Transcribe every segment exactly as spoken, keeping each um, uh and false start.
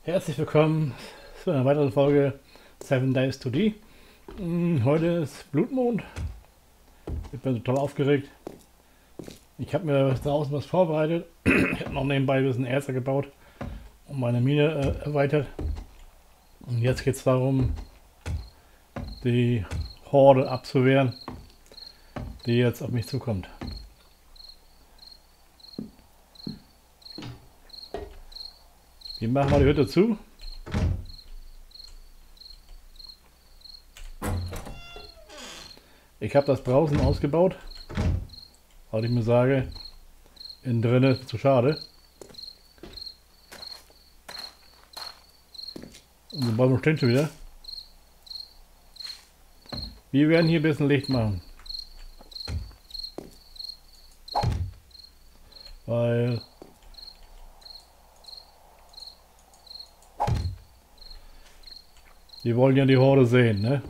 Herzlich willkommen zu einer weiteren Folge Seven Days to Die. Hm, Heute ist Blutmond. Ich bin total aufgeregt. Ich habe mir draußen was vorbereitet. Ich habe noch nebenbei ein bisschen Erze gebaut und meine Mine äh, erweitert. Und jetzt geht es darum, die Horde abzuwehren, die jetzt auf mich zukommt. Wir machen mal die Hütte zu. Ich habe das draußen ausgebaut, weil ich mir sage, innen drin ist zu schade. Unsere Bäume stehen schon wieder. Wir werden hier ein bisschen Licht machen. Weil die wollen ja die Horde sehen, ne?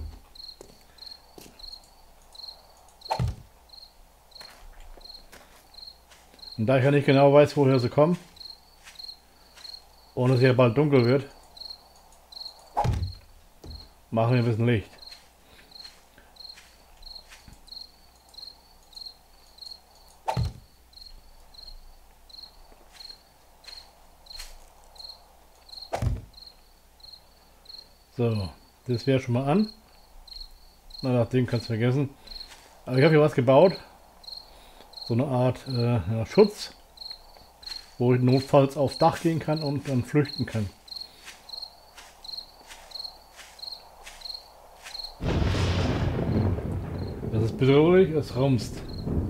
Und da ich ja nicht genau weiß, woher sie kommen und es ja bald dunkel wird, machen wir ein bisschen Licht. So, das wäre schon mal an. Na, nach dem kannst du vergessen. Aber ich habe hier was gebaut. So eine Art äh, ja, Schutz, wo ich notfalls aufs Dach gehen kann und dann flüchten kann. Das ist bedrohlich, es rumst.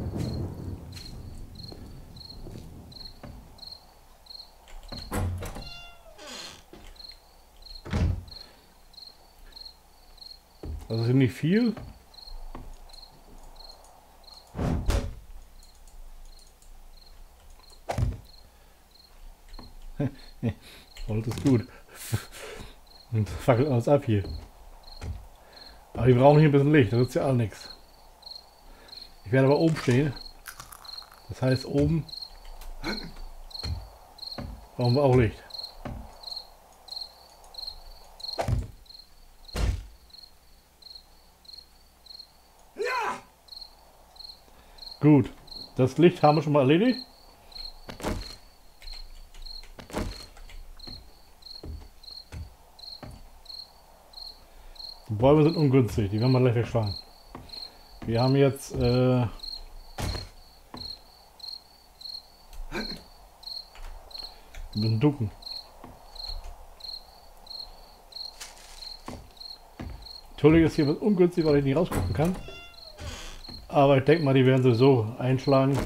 Das ist nicht viel. Holz ist gut. Und fackelt alles ab hier. Aber wir brauchen hier ein bisschen Licht, das ist ja auch nichts. Ich werde aber oben stehen. Das heißt, oben brauchen wir auch Licht. Gut, das Licht haben wir schon mal erledigt. Die Bäume sind ungünstig, die werden wir gleich wegschlagen. Wir haben jetzt äh, ein bisschen ducken. Entschuldigung, ist hier was ungünstig, weil ich nicht rausgucken kann. Aber ich denke mal, die werden sowieso einschlagen.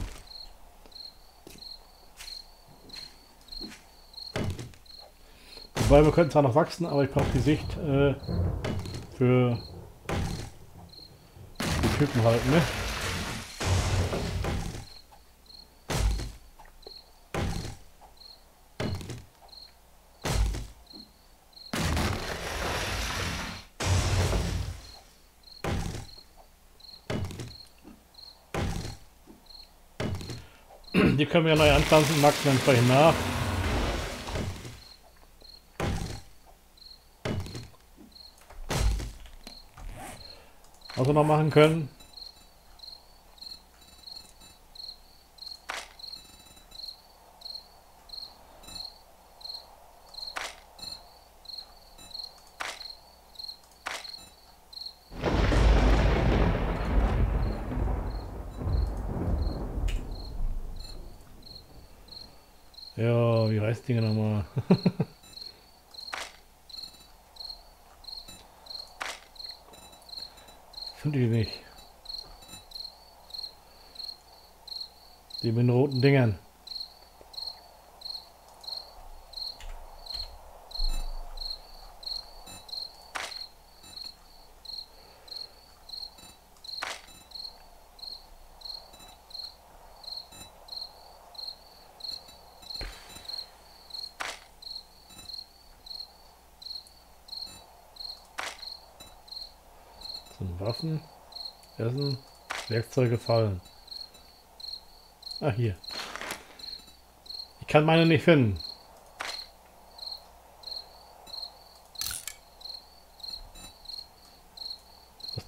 Die Bäume können zwar noch wachsen, aber ich brauche die Sicht äh, für die Typen halten, ne? Die können wir ja neu anpflanzen, wachsen entsprechend nach. Was wir noch machen können. Ja, wie heißt die nochmal? Finde ich nicht. Die mit den roten Dingern. Waffen, Essen, Werkzeuge fallen. Ah, hier. Ich kann meine nicht finden.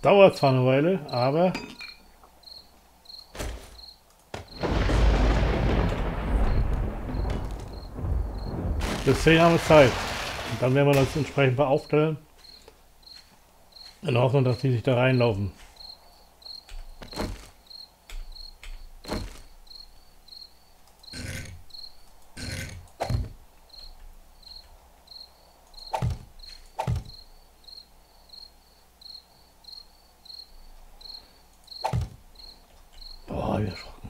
Dauert zwar eine Weile, aber bis zehn haben wir Zeit. Und dann werden wir das entsprechend aufstellen. In der Hoffnung, dass die sich da reinlaufen. Boah, wie erschrocken.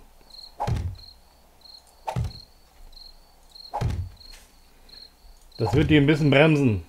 Das wird die ein bisschen bremsen.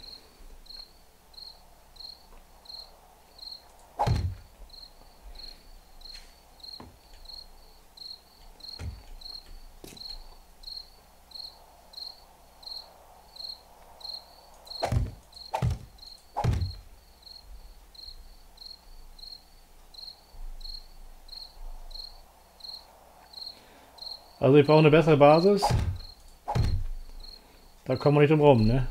Also ich brauche eine bessere Basis. Da kommen wir nicht drum rum, ne?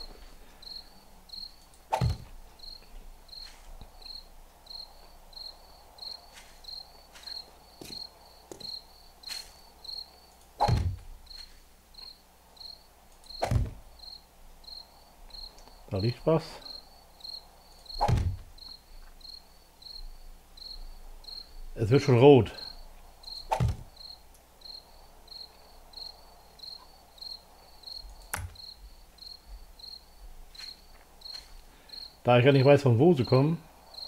Da liegt was. Es wird schon rot. Da ich ja nicht weiß, von wo sie kommen.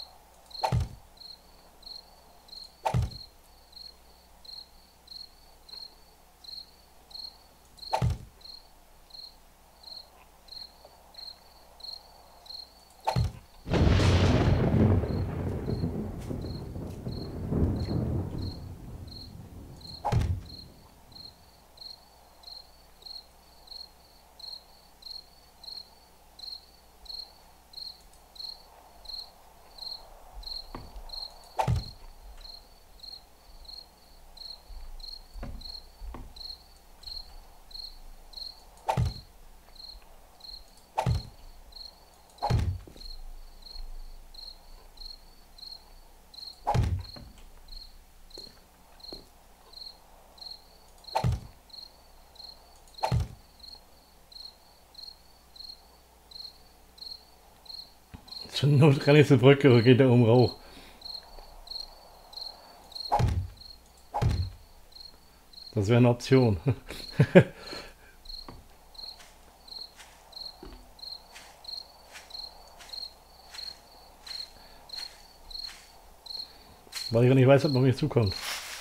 Zur Not renne ich zur Brücke und geht da um Rauch. Das wäre eine Option. Weil ich ja nicht weiß, ob noch mich zukommt.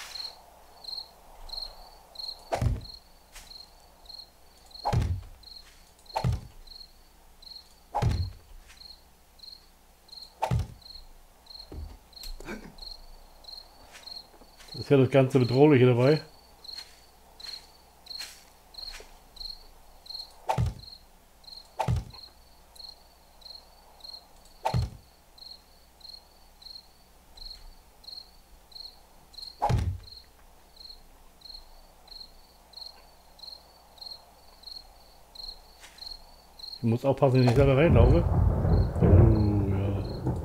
Das ist ja das ganze Bedrohliche dabei. Ich muss aufpassen, dass ich nicht selber reinlaufe. Oh ja.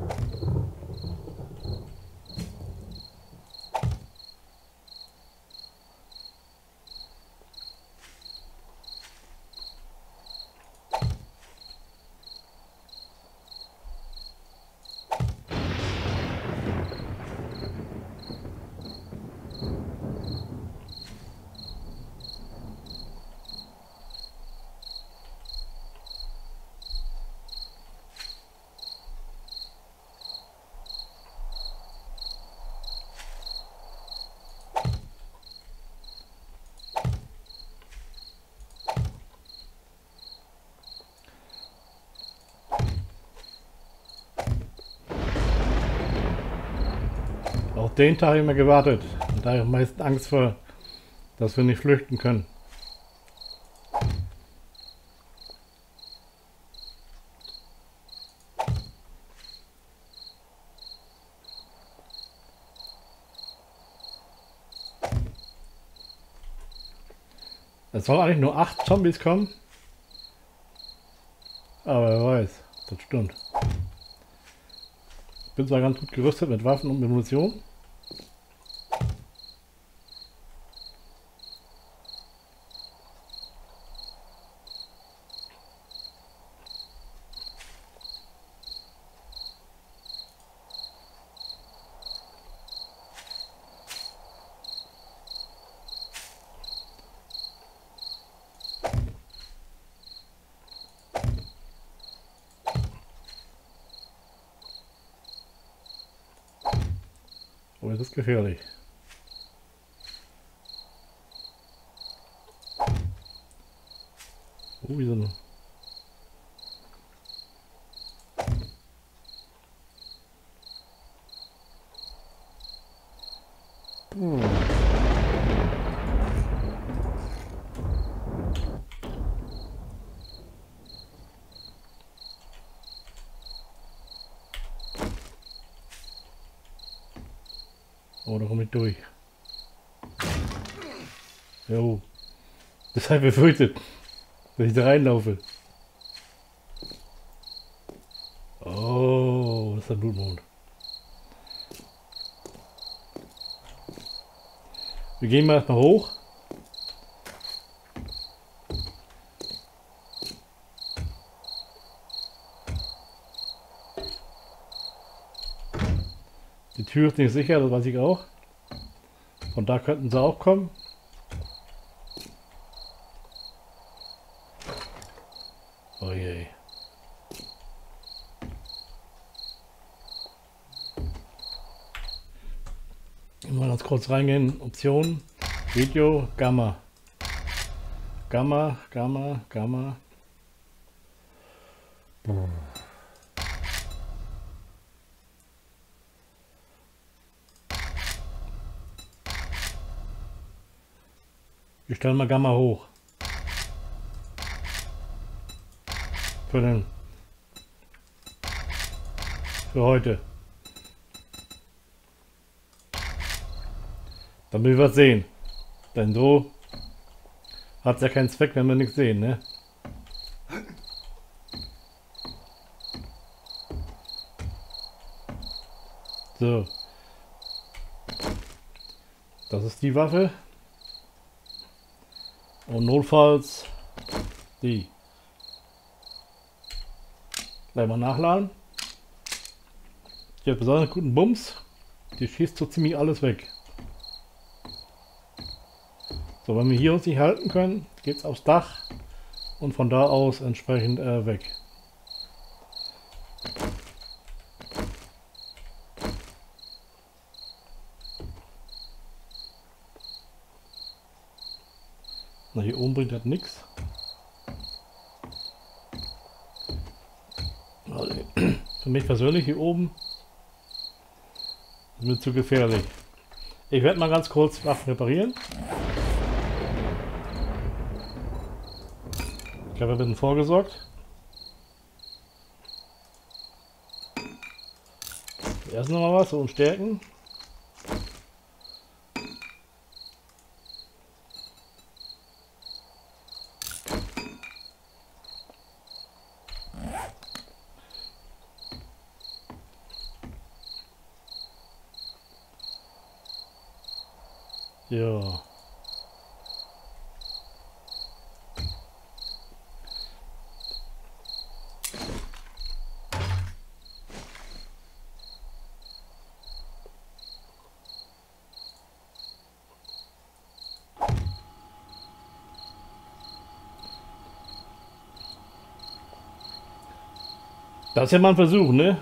Auf den Tag habe ich immer gewartet. Und da habe ich am meisten Angst vor, dass wir nicht flüchten können. Es sollen eigentlich nur acht Zombies kommen. Aber wer weiß, das stimmt. Bin zwar ganz gut gerüstet mit Waffen und mit Munition. Oh, das ist gefährlich. Oh, wie so ein... Hm. Oh, da komme ich durch. Jo. Das habe ich befürchtet, dass ich da reinlaufe. Oh, das ist der Blutmond. Wir gehen mal erstmal hoch. Die Tür ist nicht sicher, das weiß ich auch. Von da könnten sie auch kommen. Oh je. Mal ganz kurz reingehen. Optionen. Video, Gamma. Gamma, Gamma, Gamma. Wir stellen mal Gamma hoch. Für den. Für heute. Damit wir was sehen. Denn so hat es ja keinen Zweck, wenn wir nichts sehen, ne? So. Das ist die Waffe. Und notfalls die. Gleich mal nachladen. Die hat besonders guten Bums. Die schießt so ziemlich alles weg. So, wenn wir hier uns nicht halten können, geht es aufs Dach und von da aus entsprechend äh, weg. Na, hier oben bringt das nichts. Also, für mich persönlich hier oben ist mir zu gefährlich. Ich werde mal ganz kurz Waffen reparieren. Ich habe ein bisschen vorgesorgt. Erst noch mal was, so um Stärken. Ja. Das ist ja mal ein Versuch, ne?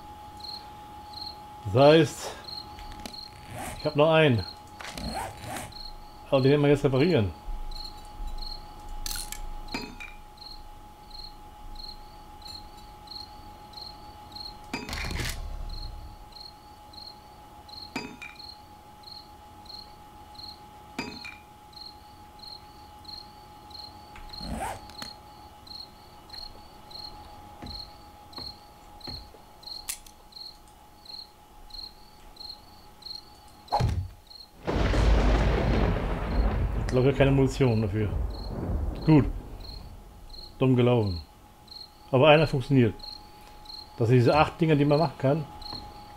Das heißt, ich habe noch einen. Aber den werden wir jetzt reparieren. Ich glaube, keine Munition dafür. Gut. Dumm gelaufen. Aber einer funktioniert. Das sind diese acht Dinger, die man machen kann.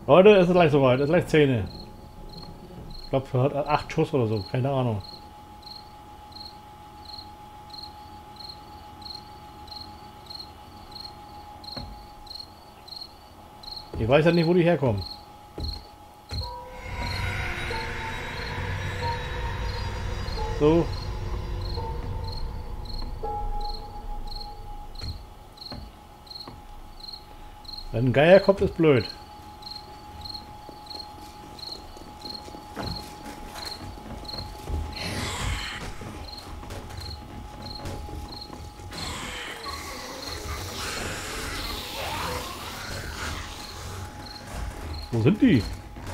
Heute ist es gleich soweit, es ist gleich zehn. Ich glaube, er hat acht Schuss oder so, keine Ahnung. Ich weiß ja nicht, wo die herkommen. So. Wenn ein Geier kommt, ist blöd. Wo sind die?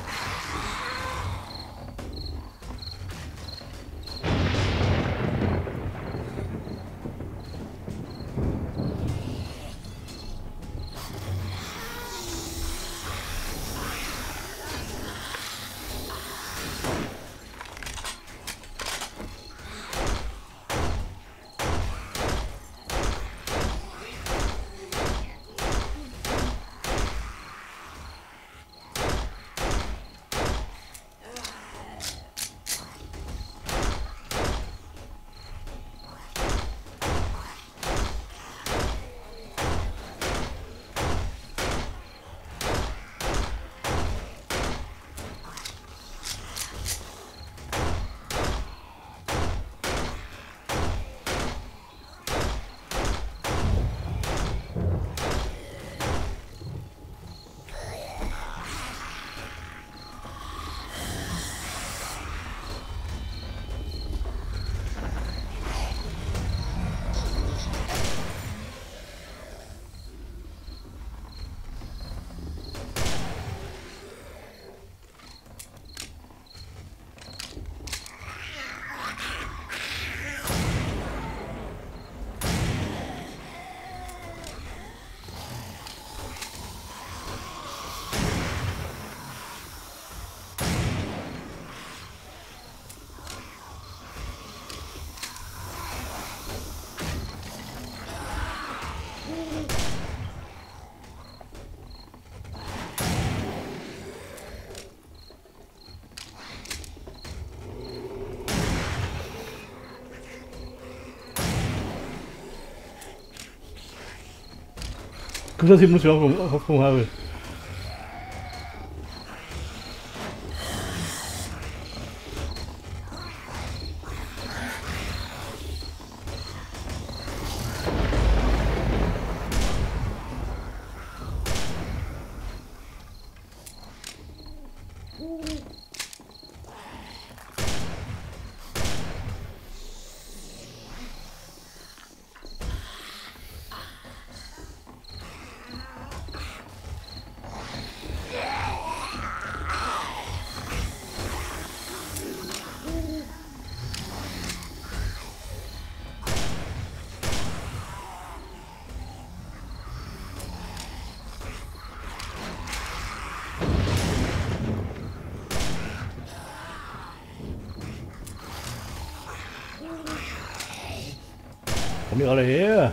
Gut, dass ich muss ja auch Hoffnung habe. Kommen die alle her?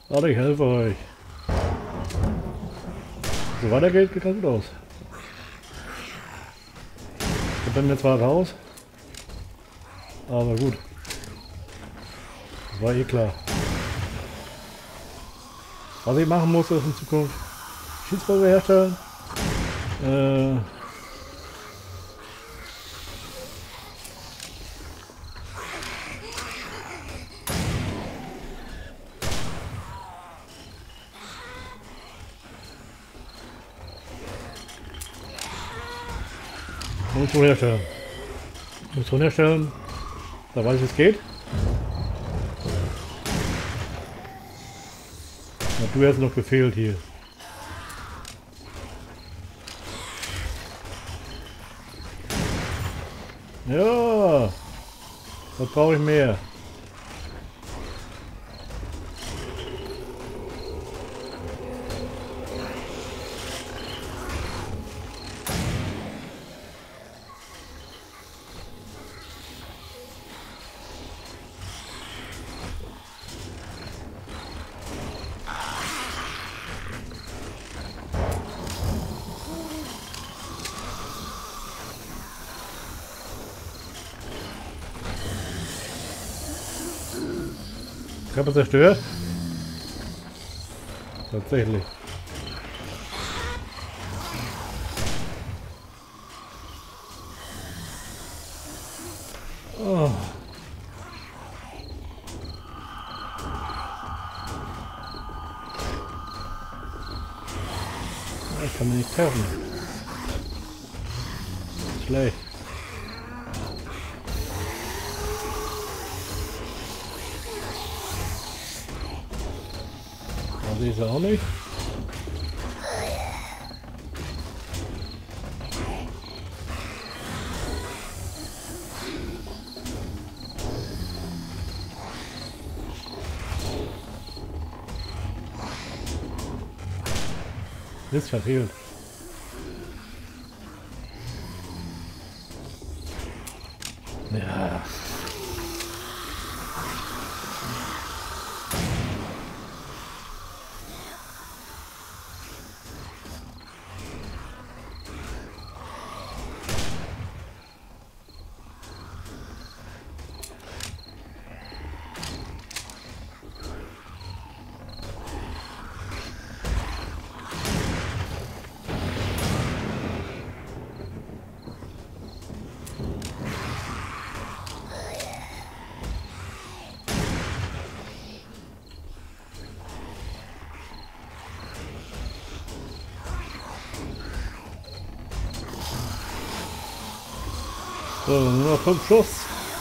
Warte, ich helfe euch. So weitergeht, geht ganz gut aus. Ich bin mir zwar raus, aber gut. Das war eh klar. Was ich machen muss, ist in Zukunft Schießpulver herstellen. Äh, Munition herstellen. Munition herstellen. Da weiß ich, wie es geht. Hat du jetzt noch gefehlt hier. Ja, was brauche ich mehr? Körper zerstört? Tatsächlich. Oh. Ich kann mich nicht treffen. Schlecht. Da sehe ich sie auch nicht. Ist verfehlt. Ja. So, nur noch fünf Schuss.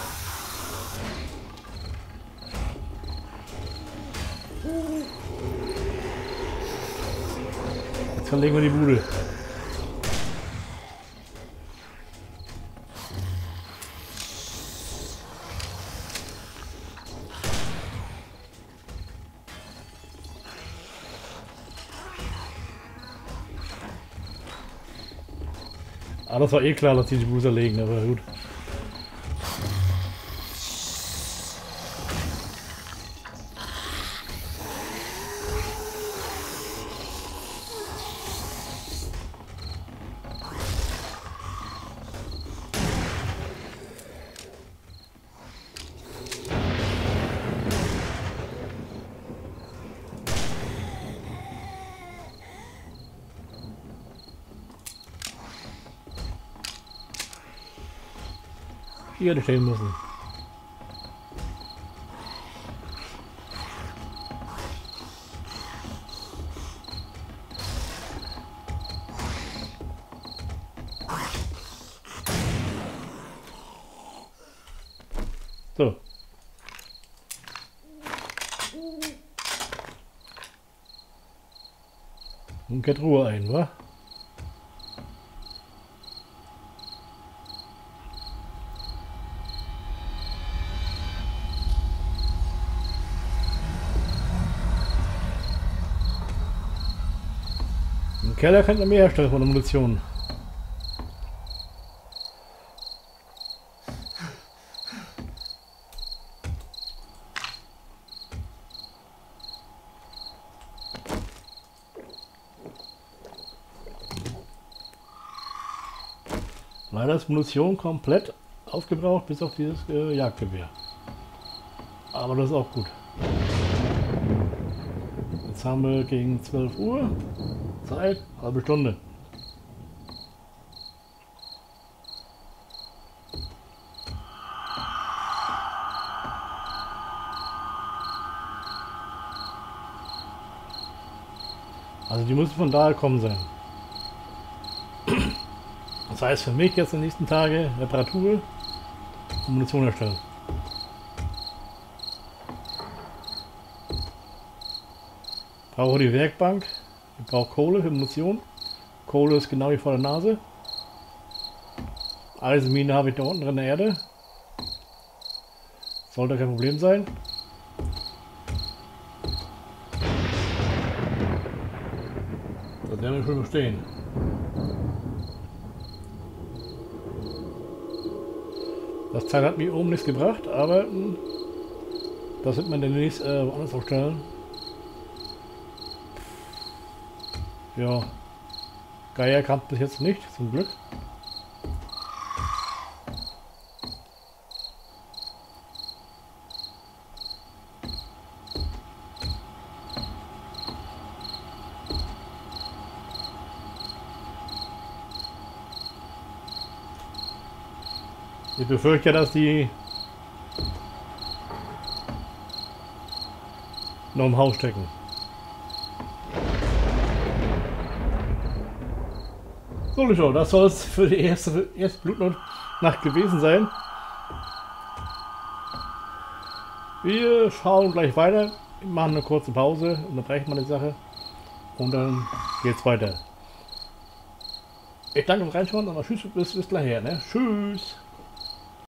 Jetzt verlegen wir die Bude. Ah, das war eh klar, dass die die Bude legen, aber gut. Hier hätte stehen müssen. So. Nun kehrt Ruhe ein, wa? Im Keller kann man mehr herstellen von der Munition. Leider ist Munition komplett aufgebraucht, bis auf dieses äh, Jagdgewehr. Aber das ist auch gut. Jetzt haben wir gegen zwölf Uhr Zeit, halbe Stunde. Also die müssen von daher kommen sein. Das heißt für mich jetzt in den nächsten Tagen Reparatur und Munition erstellen. Brauche die Werkbank, ich brauche Kohle für Munition. Kohle ist genau hier vor der Nase. Eisenmine habe ich da unten in der Erde. Sollte kein Problem sein. Das werden wir schon verstehen. Das Teil hat mir oben nichts gebracht, aber mh, das wird man demnächst äh, woanders aufstellen. Ja, Geier kam bis jetzt nicht, zum Glück. Ich befürchte, dass die noch im Haus stecken. So, Leute, das soll es für die erste, erste Blutnacht gewesen sein. Wir schauen gleich weiter. Wir machen eine kurze Pause, unterbrechen wir die Sache und dann geht's weiter. Ich danke fürs Reinschauen und tschüss, bis, bis gleich her. Ne? Tschüss!